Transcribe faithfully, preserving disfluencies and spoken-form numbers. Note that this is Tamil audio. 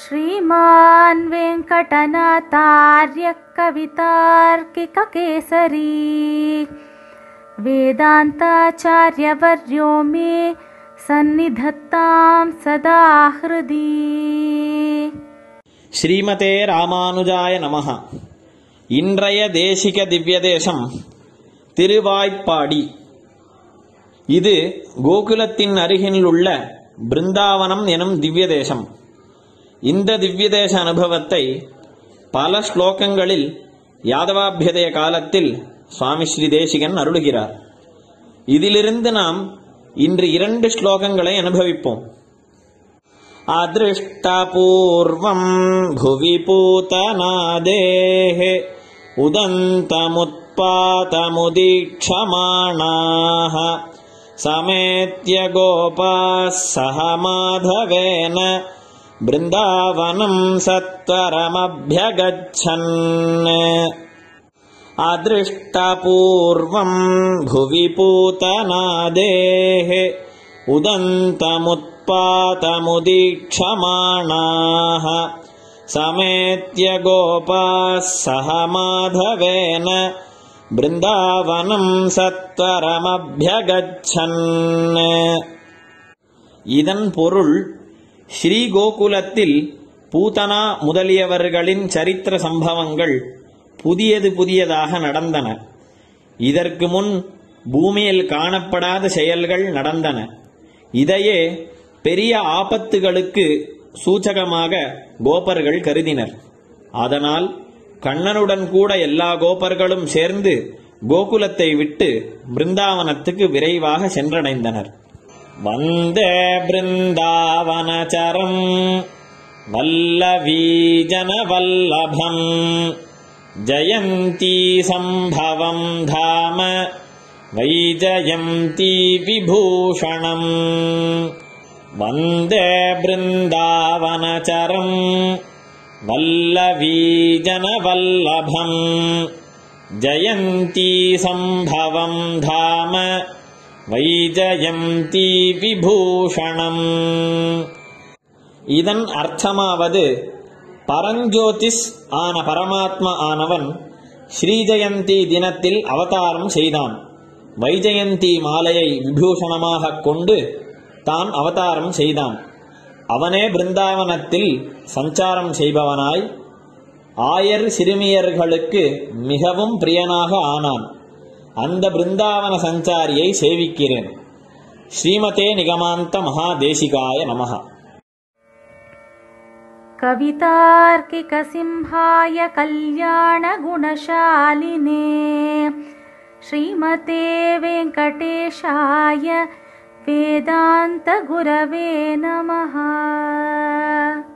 श्रीमान् वेङ्कटनाथार्य कवितार्किककेसरी वेदान्ताचार्यवर्यो मे सन्निधत्तां सदा हृदि। ஸ்ரீமதே ராமானுஜாய நமஹ. இன்றைய தேசிக திவ்யதேசம் திருவாய்ப்பாடி. இது கோகுலத்தின் அருகில் உள்ள பிருந்தாவனம் எனும் திவ்யதேசம். இந்த திவ்யதேச அனுபவத்தை பல ஸ்லோகங்களில் யாதவாபியதய காலத்தில் சுவாமி ஸ்ரீ தேசிகன் அருளுகிறார். இதிலிருந்து நாம் இன்று இரண்டு ஸ்லோகங்களை அனுபவிப்போம். அதிருஷ்டபூர்வம் புவி பூதநாதேஹ உதந்தமுத்பாதமுதீக்ஷமாணாஹ சமேத்ய கோபாः சஹ மாதவேன பிருந்தாவனம் சத்வரமப்யகச்சன். அதிருஷ்டபூர்வம் புவி பூதநாதேஹ உதந்தமுத்பாதமுதீக்ஷமாணாஹ சமேத்ய கோபாः சஹ மாதவேன பிருந்தாவனம் சத்வரமப்யகச்சன். இதன் பொருள், ஸ்ரீ கோகுலத்தில் பூதனா முதலியவர்களின் சரித்திர சம்பவங்கள் புதியது புதியதாக நடந்தன. இதற்கு முன் பூமியில் காணப்படாத செயல்கள் நடந்தன. இதையே பெரிய ஆபத்துகளுக்கு சூச்சகமாக கோபர்கள் கருதினர். அதனால் கண்ணனுடன் கூட எல்லா கோபர்களும் சேர்ந்து கோகுலத்தை விட்டு பிருந்தாவனத்துக்கு விரைவாக சென்றடைந்தனர். வந்தே பிருந்தாவனச்சரம் வல்லவீ ஜனவல்லபம் ஜயந்தி சம்பவம் தாம வைஜயந்தி விபூஷணம். வந்தே பிருந்தாவனச்சரம் வல்லவீ ஜனவல்லபம் ஜயந்தி சம்பவம் தாம வைஜயந்தி விபூஷணம். இதன் அர்த்தமாவது, பரஞ்சோதிஸ் ஆன பரமாத்மா ஆனவன் ஸ்ரீஜயந்தி தினத்தில் அவதாரம் செய்தான். வைஜயந்தி மாலையை விபூஷணமாக கொண்டு தான் அவதாரம் செய்தான். அவனே பிருந்தாவனத்தில் சஞ்சாரம் செய்பவனாய் ஆயர் சிறுமியர்களுக்கு மிகவும் பிரியனாக ஆனான். அந்த பிருந்தாவன சஞ்சாரியை சேவிக்கிறேன். ஸ்ரீமதே நிகமாந்த மகாதேசிகாய நமஹ. கவிதார்க்கிக சிம்ஹாய கல்யாண குணசாலினே ஸ்ரீமதே வெங்கடேஷாய வேதாந்த குரவே நமஹ.